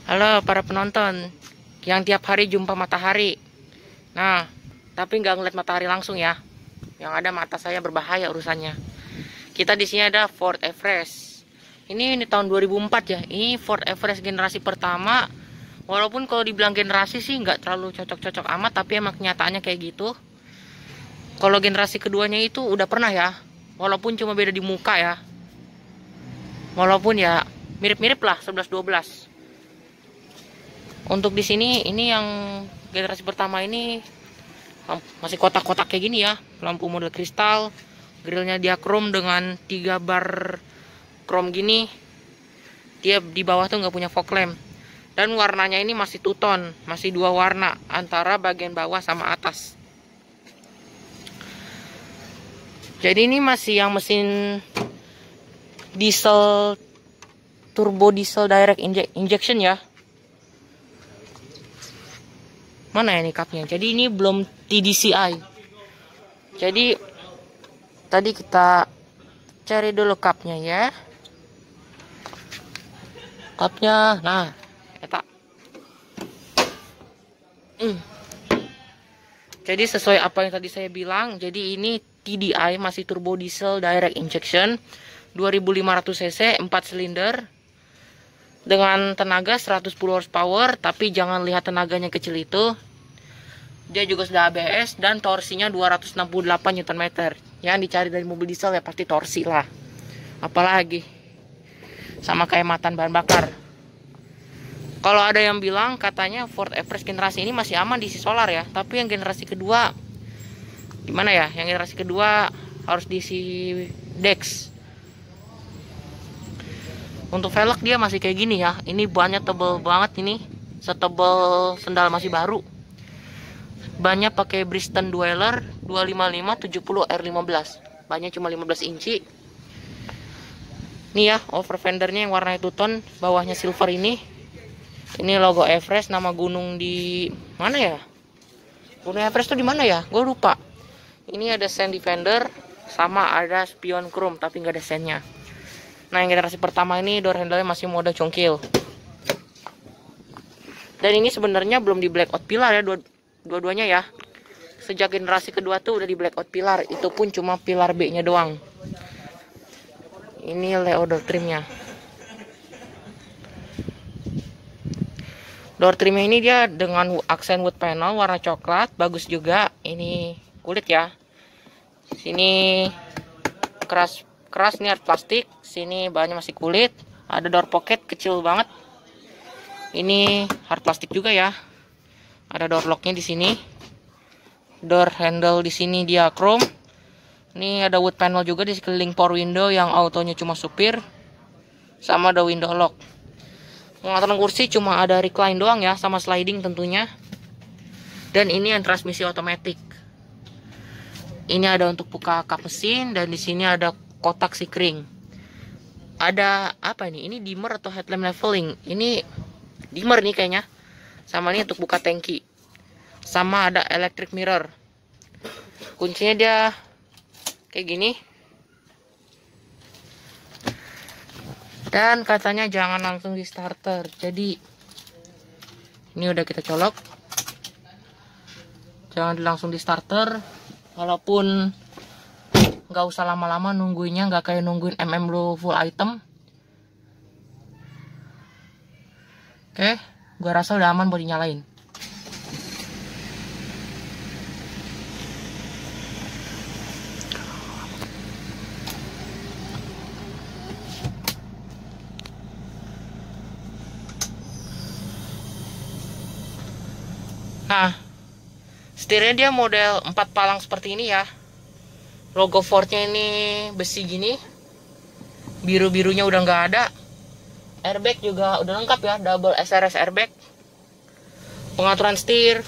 Halo para penonton yang tiap hari jumpa matahari. Nah, tapi nggak ngeliat matahari langsung ya. Yang ada mata saya berbahaya urusannya. Kita di sini ada Ford Everest. Ini tahun 2004 ya. Ini Ford Everest generasi pertama. Walaupun kalau dibilang generasi sih nggak terlalu cocok-cocok amat, tapi emang kenyataannya kayak gitu. Kalau generasi keduanya itu udah pernah ya. Walaupun cuma beda di muka ya. Walaupun ya mirip-mirip lah 11-12. Untuk di sini ini yang generasi pertama ini masih kotak-kotak kayak gini ya, lampu model kristal, grillnya dia chrome dengan 3 bar chrome gini. Dia di bawah tuh nggak punya fog lamp dan warnanya ini masih two tone, masih 2 warna antara bagian bawah sama atas. Jadi ini masih yang mesin diesel, turbo diesel direct injection ya. Mana ya nih cupnya? Jadi ini belum TDCI. Jadi tadi kita cari dulu cupnya ya. Cupnya, nah, eta. Jadi sesuai apa yang tadi saya bilang. Jadi ini TDI masih turbo diesel direct injection 2500 cc 4 silinder. Dengan tenaga 110 horsepower, tapi jangan lihat tenaganya kecil itu. Dia juga sudah ABS dan torsinya 268 Nm. Yang dicari dari mobil diesel ya pasti torsi lah. Apalagi sama kayak matan bahan bakar. Kalau ada yang bilang katanya Ford Everest generasi ini masih aman diisi solar ya, tapi yang generasi kedua gimana ya? Yang generasi kedua harus diisi Dex. Untuk velg dia masih kayak gini ya. Ini bannya tebel banget ini. Setebel sendal masih baru. Bannya pakai Bristol Dweller 255 70 R15. Bannya cuma 15 inci. Nih ya, over fendernya yang warna two tone, bawahnya silver ini. Ini logo Everest, nama gunung di mana ya? Gunung Everest tuh di mana ya? Gue lupa. Ini ada sand defender sama ada spion chrome tapi nggak ada sandnya. Nah, yang generasi pertama ini door handle-nya masih mode congkil. Dan ini sebenarnya belum di blackout pilar ya, dua-duanya ya. Sejak generasi kedua tuh udah di blackout pilar, itu pun cuma pilar B-nya doang. Ini Leo door trimnya. Door trimnya ini dia dengan aksen wood panel warna coklat, bagus juga. Ini kulit ya. Sini keras nih, plastik. Sini bahannya masih kulit. Ada door pocket kecil banget. Ini hard plastik juga ya. Ada door locknya di sini. Door handle di sini dia chrome. Ini ada wood panel juga di sekeliling power window yang autonya cuma supir. Sama ada window lock. Pengaturan kursi cuma ada recline doang ya, sama sliding tentunya. Dan ini yang transmisi otomatis. Ini ada untuk buka kap mesin dan di sini ada kotak sikring. Ada apa ini? Ini dimmer atau headlamp leveling? Ini dimmer nih kayaknya. Sama ini untuk buka tangki. Sama ada electric mirror. Kuncinya dia kayak gini. Dan katanya jangan langsung di starter. Jadi ini udah kita colok. Jangan langsung di starter. Walaupun nggak usah lama-lama nungguinnya, nggak kayak nungguin lu full item. Oke, gua rasa udah aman buat dinyalain. Nah, setirnya dia model 4 palang seperti ini ya. Logo Fordnya ini besi gini. Biru-birunya udah nggak ada. Airbag juga udah lengkap ya, double SRS airbag. Pengaturan setir.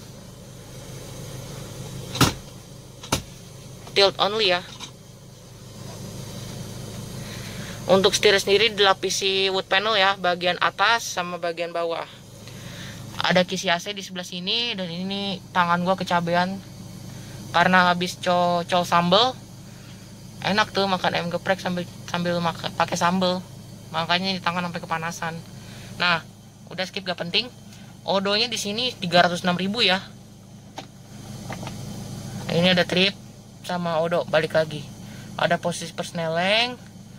Tilt only ya. Untuk setir sendiri dilapisi wood panel ya, bagian atas sama bagian bawah. Ada kisi AC di sebelah sini dan ini tangan gua kecabean karena habis col sambal. Enak tuh makan ayam geprek sambil pakai sambal. Makanya di tangan sampai kepanasan. Nah, Udah skip, gak penting. Odonya di sini 306.000 ya. Ini ada trip sama odo, balik lagi. Ada posisi persneleng,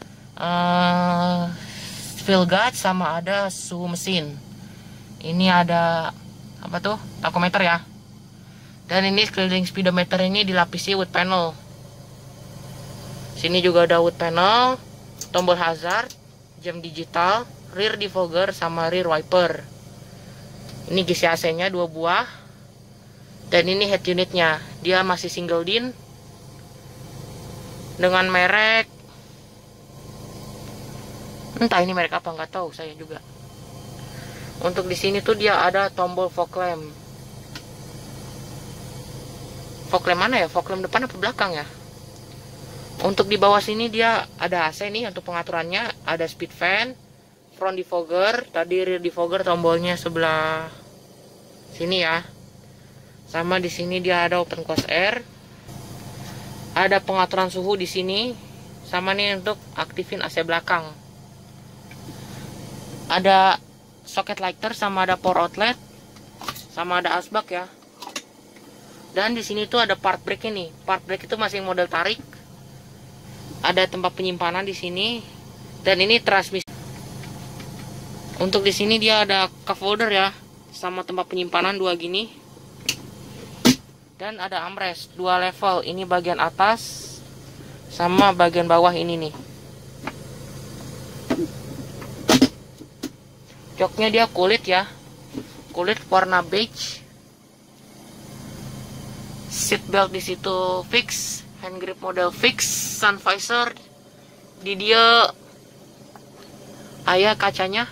fuel gauge, sama ada suhu mesin. Ini ada apa tuh? Tachometer ya. Dan ini sekeliling speedometer ini dilapisi wood panel. Sini juga ada wood panel, tombol hazard, jam digital, rear defogger sama rear wiper. Ini gisi AC-nya 2 buah. Dan ini head unitnya, dia masih single din dengan merek, entah ini merek apa, nggak tahu saya juga. Untuk di sini tuh dia ada tombol fog lamp. Fog lamp mana ya? Fog lamp depan apa belakang ya? Untuk di bawah sini dia ada AC nih untuk pengaturannya, ada speed fan, front defogger, tadi rear defogger tombolnya sebelah sini ya. Sama di sini dia ada open close air. Ada pengaturan suhu di sini. Sama nih untuk aktifin AC belakang. Ada socket lighter sama ada power outlet. Sama ada asbak ya. Dan di sini tuh ada part brake ini. Part brake itu masih model tarik. Ada tempat penyimpanan di sini. Dan ini transmisi. Untuk di sini dia ada cup holder ya. Sama tempat penyimpanan 2 gini. Dan ada armrest 2 level. Ini bagian atas sama bagian bawah ini nih. Joknya dia kulit ya. Kulit warna beige. Seat belt di situ fix, hand grip model fix, sun visor di dia kacanya.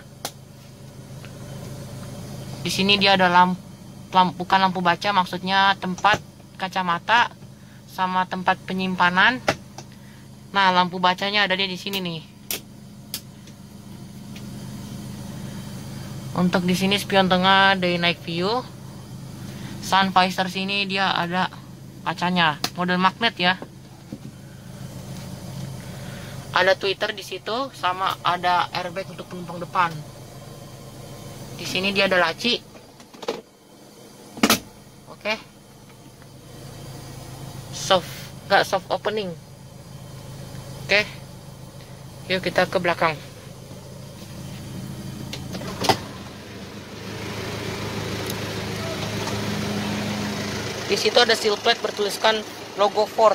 Di sini dia ada bukan lampu baca, maksudnya tempat kacamata sama tempat penyimpanan. Nah, lampu bacanya ada di sini nih. Untuk di sini spion tengah day night view. Sun visor sini dia ada kacanya, model magnet ya. Ada tweeter di situ sama ada airbag untuk penumpang depan. Di sini dia ada laci. Oke. Soft opening. Oke. Yuk kita ke belakang. Di situ ada seal plate bertuliskan logo Ford.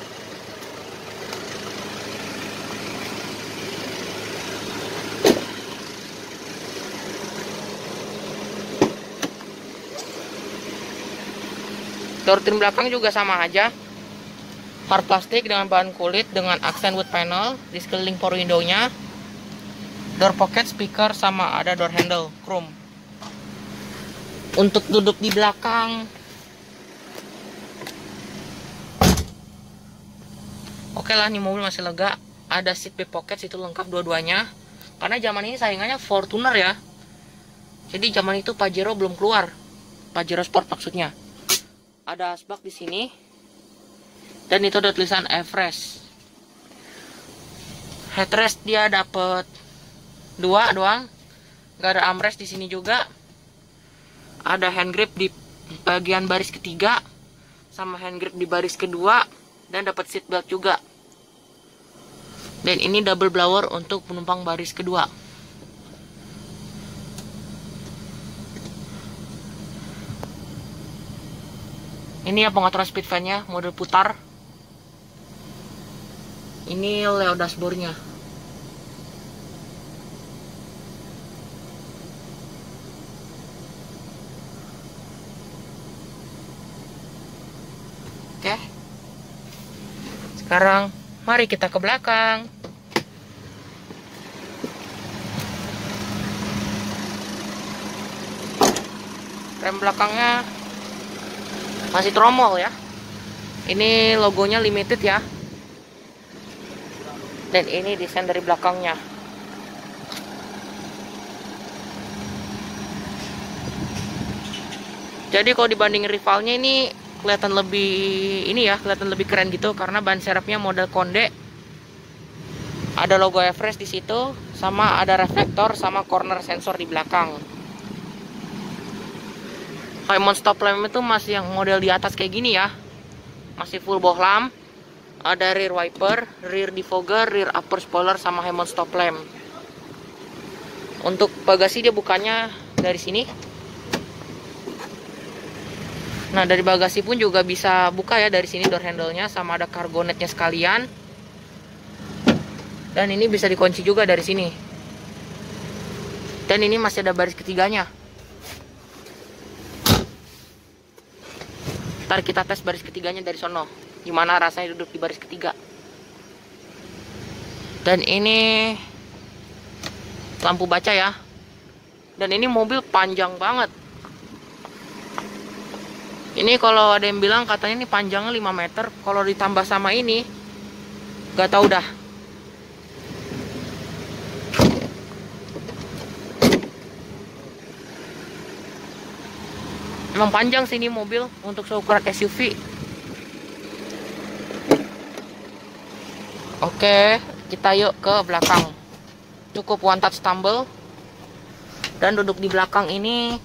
Door trim belakang juga sama aja. Hard plastik dengan bahan kulit dengan aksen wood panel di sekeliling power window-nya. Door pocket, speaker, sama ada door handle chrome. Untuk duduk di belakang, oke lah, nih mobil masih lega. Ada seat back pocket, itu lengkap dua-duanya. Karena zaman ini saingannya Fortuner ya. Jadi zaman itu Pajero belum keluar. Pajero Sport maksudnya. Ada asbak di sini. Dan itu ada tulisan Everest. Headrest dia dapet 2 doang. Gak ada armrest di sini juga. Ada hand grip di bagian baris ketiga sama hand grip di baris kedua, dan dapat seat belt juga. Dan ini double blower untuk penumpang baris kedua. Ini ya pengaturan speed fan-nya, mode putar. Ini layout dashboard-nya. Oke. Sekarang mari kita ke belakang. Rem belakangnya masih tromol ya. Ini logonya limited ya. Dan ini desain dari belakangnya. Jadi kalau dibanding rivalnya ini kelihatan lebih keren gitu, karena ban serepnya model konde. Ada logo Everest di situ, sama ada reflektor sama corner sensor di belakang. Hammond stop lamp itu masih yang model di atas kayak gini ya, masih full bohlam. Ada rear wiper, rear defogger, rear upper spoiler, sama Hammond stop lamp. Untuk bagasi dia bukannya dari sini. Nah, dari bagasi pun juga bisa buka ya dari sini door handle-nya, sama ada cargo net-nya sekalian. Dan ini bisa dikunci juga dari sini. Dan ini masih ada baris ketiganya. Ntar kita tes baris ketiganya dari sono, gimana rasanya duduk di baris ketiga. Dan ini lampu baca ya. Dan ini mobil panjang banget. Ini kalau ada yang bilang katanya ini panjangnya 5 meter. Kalau ditambah sama ini, gak tahu dah. Emang panjang sih ini mobil untuk seukuran SUV. Oke, kita yuk ke belakang. Cukup one touch tumble. Dan duduk di belakang ini,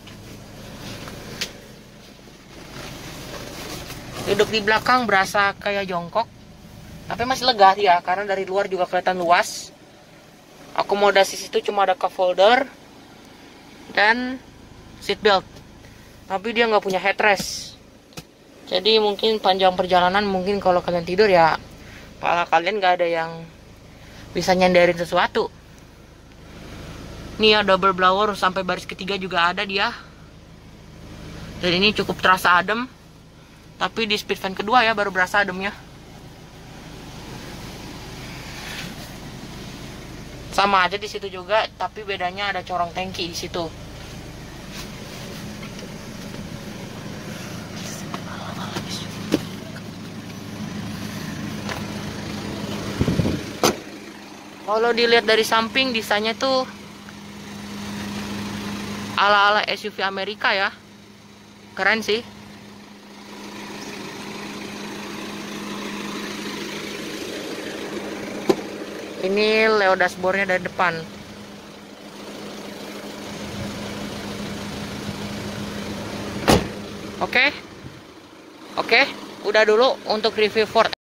duduk di belakang berasa kayak jongkok, tapi masih lega ya, karena dari luar juga kelihatan luas. Akomodasi situ cuma ada cup holder dan seat belt, tapi dia nggak punya headrest. Jadi mungkin panjang perjalanan, mungkin kalau kalian tidur ya kepala kalian nggak ada yang bisa nyandarin sesuatu. Nih ya, double blower sampai baris ketiga juga ada dia. Dan ini cukup terasa adem. Tapi di speed fan kedua ya baru berasa ademnya. Sama aja di situ juga, tapi bedanya ada corong tangki di situ. Kalau dilihat dari samping, desainnya tuh ala-ala SUV Amerika ya. Keren sih. Ini Leo dashboardnya dari depan. Oke, udah dulu untuk review Ford